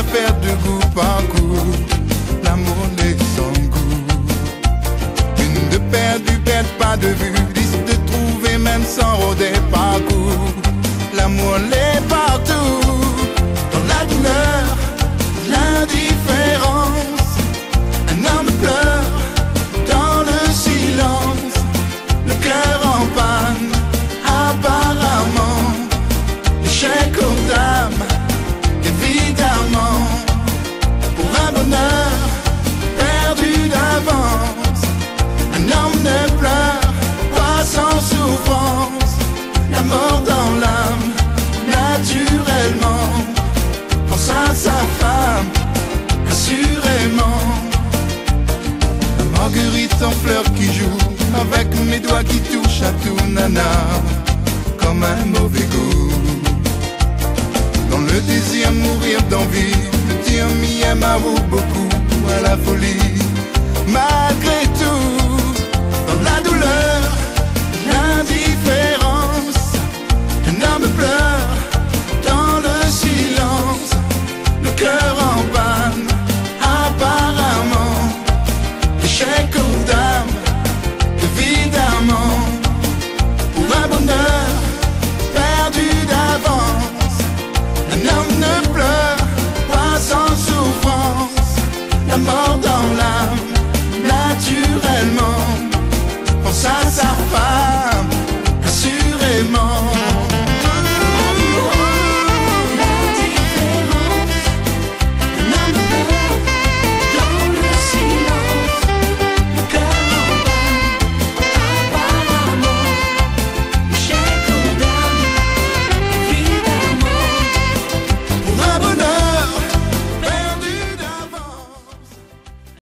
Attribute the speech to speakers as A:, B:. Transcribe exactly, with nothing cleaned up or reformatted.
A: perte de goût par coup. L'amour n'est sans goût. Une de perdue, perd pas de vue. Dix de trouver même sans rôder parcours. L'amour l'est partout. Dans la douleur, l'indifférence. Un homme pleure dans le silence. Le cœur en panne, apparemment. L'échec aux dames, évidemment. Pour un bonheur perdu d'avance. Un homme ne pleure pas sans souffrance. La mort dans l'âme, naturellement. Pense à sa femme, assurément. La marguerite en fleurs qui joue, avec mes doigts qui touchent à tout, nana, comme un mauvais goût. Dans le désir, mourir d'envie, me dire m'y aime à vous beaucoup, à la folie. Malgré tout, dans la douleur, l'indifférence, un homme pleure dans le silence. Le cœur en panne, apparemment. L'échec aux dames.